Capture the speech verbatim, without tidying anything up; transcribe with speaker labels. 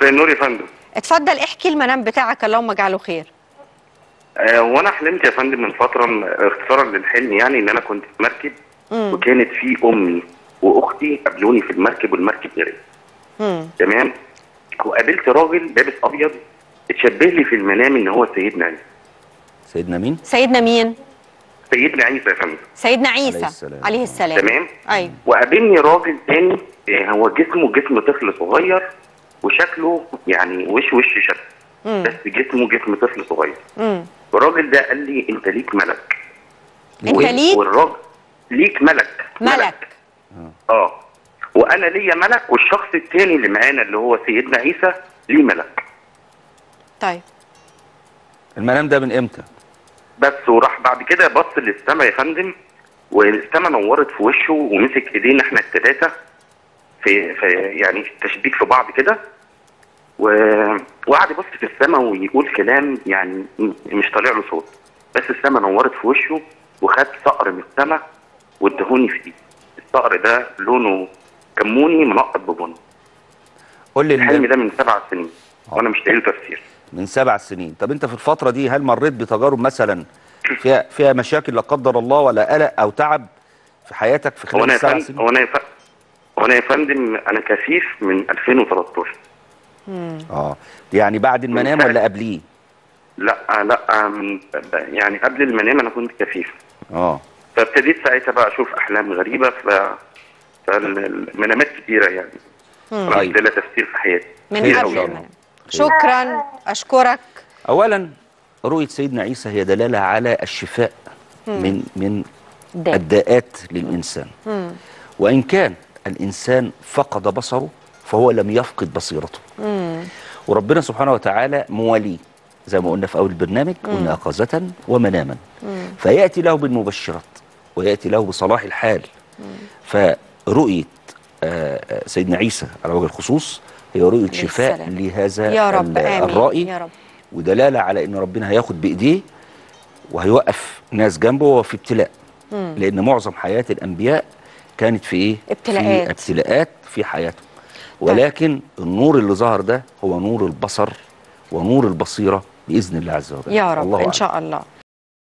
Speaker 1: مساء النور يا فندم.
Speaker 2: اتفضل احكي المنام بتاعك، اللهم اجعله خير.
Speaker 1: آه وانا حلمت يا فندم من فتره، اختصارا للحلم يعني، ان انا كنت في مركب مم. وكانت في امي واختي قابلوني في المركب والمركب غرقت. تمام. وقابلت راجل لابس ابيض اتشبه لي في المنام ان هو سيدنا عيسى.
Speaker 3: سيدنا مين؟
Speaker 2: سيدنا مين؟
Speaker 1: سيدنا عيسى يا فندم.
Speaker 2: سيدنا عيسى
Speaker 3: عليه السلام.
Speaker 2: عليه السلام.
Speaker 1: تمام.
Speaker 2: ايوه.
Speaker 1: وقابلني راجل تاني، هو جسمه جسم طفل صغير وشكله يعني وش وش شكل، بس جسمه جسم طفل صغير. امم والراجل ده قال لي انت ليك ملك.
Speaker 2: انت ليك؟
Speaker 1: والراجل ليك ملك.
Speaker 2: ملك, ملك.
Speaker 1: اه وانا ليا ملك، والشخص التاني اللي معانا اللي هو سيدنا عيسى ليه ملك.
Speaker 2: طيب
Speaker 3: المنام ده من امتى؟
Speaker 1: بس وراح بعد كده بص للسما يا فندم، والسما نورت في وشه ومسك ايدينا احنا الثلاثه في, في يعني تشبيك في بعض كده، وقعد يبص في السما ويقول كلام يعني مش طالع له صوت، بس السما نورت في وشه وخد صقر من السما وادهوني في ايدي. الصقر ده لونه كموني منقط ببني.
Speaker 3: قول لي
Speaker 1: الحلم ده من سبع سنين وانا مش لاقي له تفسير.
Speaker 3: من سبع سنين. طب انت في الفتره دي هل مريت بتجارب مثلا فيها فيها مشاكل لا قدر الله، ولا قلق او تعب في حياتك في خلال السبع سنين؟
Speaker 1: هو انا هو انا يا فندم انا كفيف من ألفين وتلتاشر.
Speaker 3: امم اه يعني بعد المنام ولا قبليه؟
Speaker 1: لا لا من يعني قبل المنام انا كنت كفيف.
Speaker 3: اه
Speaker 1: فابتديت ساعتها بقى اشوف احلام غريبه، ف فالمنامات كتيره يعني. انا مش لاقي تفسير في حياتي
Speaker 2: من قبل المنام. شكرا، اشكرك.
Speaker 3: اولا رؤيه سيدنا عيسى هي دلاله على الشفاء مم. من من ده. الداءات للانسان. مم. وان كان الانسان فقد بصره فهو لم يفقد بصيرته. مم. وربنا سبحانه وتعالى مواليه زي ما قلنا في اول البرنامج، قلنا يقظة ومناما. مم. فياتي له بالمبشرات وياتي له بصلاح الحال. مم. فرؤيه آه سيدنا عيسى على وجه الخصوص هي رؤيه شفاء السلام. لهذا
Speaker 2: يا رب
Speaker 3: الرائي
Speaker 2: يا رب.
Speaker 3: ودلاله على ان ربنا هياخد بايديه وهيوقف ناس جنبه وهو في ابتلاء. مم. لان معظم حياه الانبياء كانت في ايه؟
Speaker 2: ابتلاءات.
Speaker 3: في ابتلاءات في حياتهم. ولكن النور اللي ظهر ده هو نور البصر ونور البصيره باذن الله عز وجل.
Speaker 2: يا رب ان شاء الله.